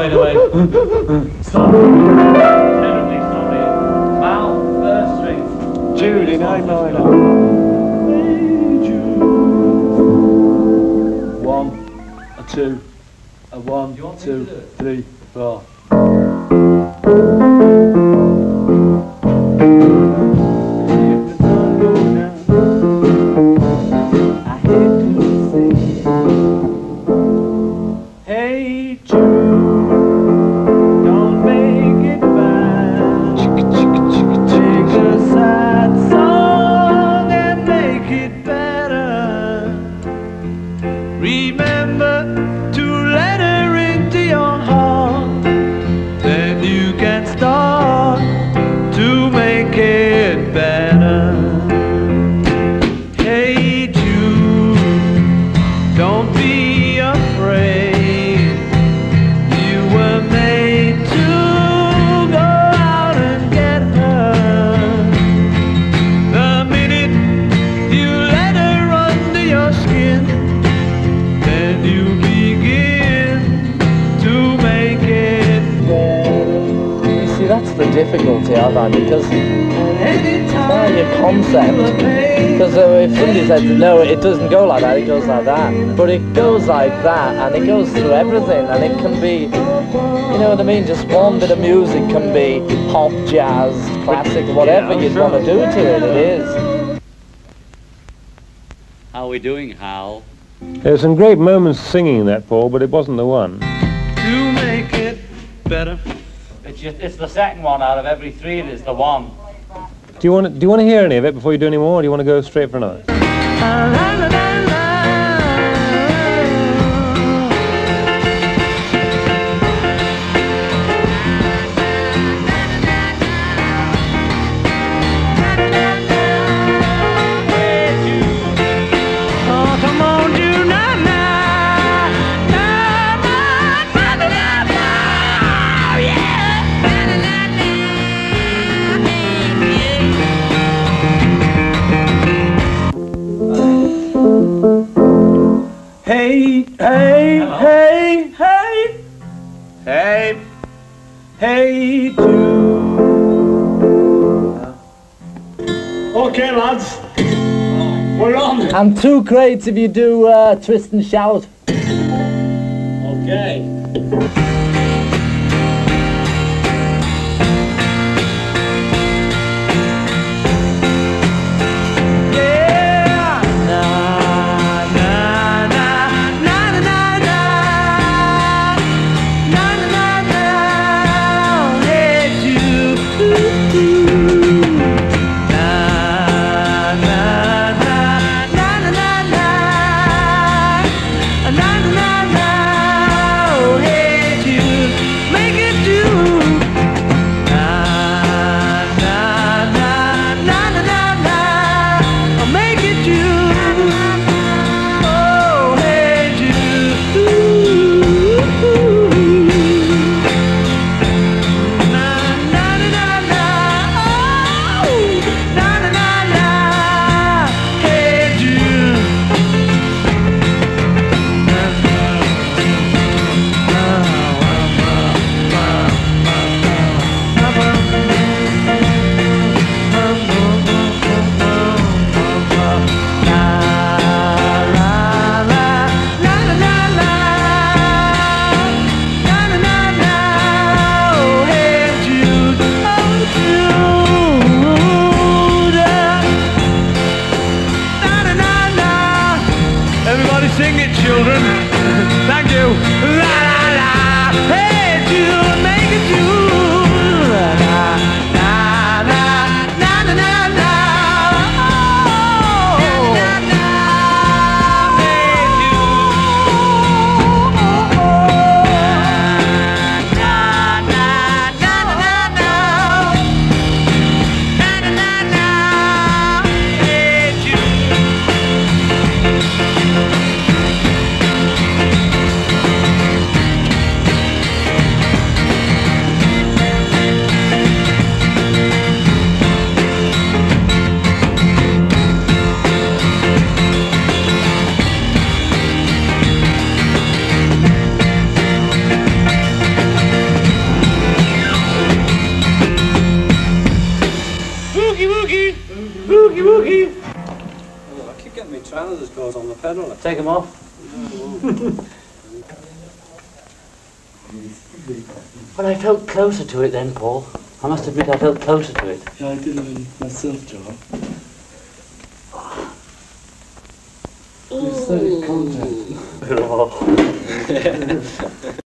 straight away. Sorry. Terribly sorry. Mal, first string. Jude in A minor. One, a two, a one, two, three, four. Hey Jude, don't make it bad. Take a sad song and make it better. Remember to let her into your heart. Then you can start to make it better. Hey Jude, don't be afraid. That's the difficulty I find, because it's not your concept. Because if somebody says no, it doesn't go like that, it goes like that. But it goes like that, and it goes through everything, and it can be, you know what I mean, just one bit of music can be pop, jazz, classic, whatever you'd want to do to it, it is. How are we doing, Hal? There's some great moments singing that, Paul, but it wasn't the one. To make it better. It's the second one out of every three. It is the one. Do you want to hear any of it before you do any more, or do you want to go straight for another? Hey, hey, hey, hey, hey, hey, Jude. Okay, lads, we're on. I'm too great if you do twist and shout. Okay. Na na na na, oh hey. Canada's caught on the pedal. Take them off. But I felt closer to it then, Paul. I must admit I felt closer to it. Yeah, I did it myself, John. You studied content.